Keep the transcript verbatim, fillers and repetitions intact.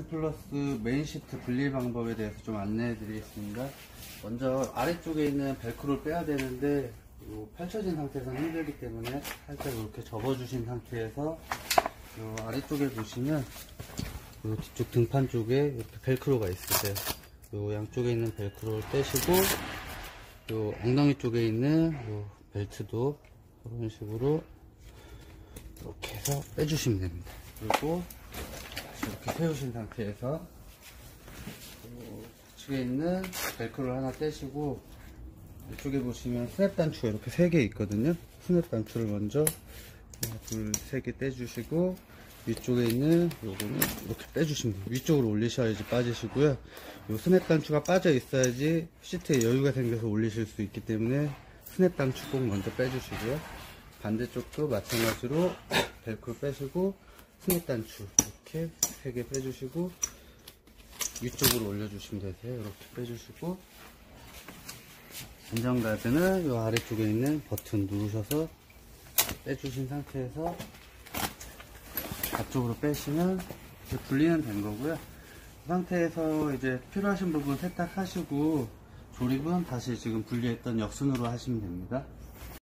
플러스 메인 시트 분리 방법에 대해서 좀 안내해 드리겠습니다. 먼저 아래쪽에 있는 벨크로를 빼야 되는데 펼쳐진 상태에서는 힘들기 때문에 살짝 이렇게 접어 주신 상태에서 요 아래쪽에 보시면 요 뒤쪽 등판 쪽에 이렇게 벨크로가 있으세요. 요 양쪽에 있는 벨크로를 떼시고 요 엉덩이 쪽에 있는 요 벨트도 이런 식으로 이렇게 해서 빼주시면 됩니다. 그리고 이렇게 세우신 상태에서 우측에 있는 벨크로를 하나 떼시고 이쪽에 보시면 스냅 단추가 이렇게 세 개 있거든요. 스냅 단추를 먼저 둘, 세 개 떼주시고 위쪽에 있는 요거는 이렇게 빼주시면 돼요. 위쪽으로 올리셔야지 빠지시고요. 요 스냅 단추가 빠져 있어야지 시트에 여유가 생겨서 올리실 수 있기 때문에 스냅 단추 꼭 먼저 빼주시고요. 반대쪽도 마찬가지로 벨크로 빼시고 스냅 단추 이렇게 세 개 빼주시고 위쪽으로 올려주시면 되세요. 이렇게 빼주시고 안전가드는 이 아래쪽에 있는 버튼 누르셔서 빼주신 상태에서 앞쪽으로 빼시면 이제 분리는 된 거고요. 이 상태에서 이제 필요하신 부분 세탁하시고 조립은 다시 지금 분리했던 역순으로 하시면 됩니다.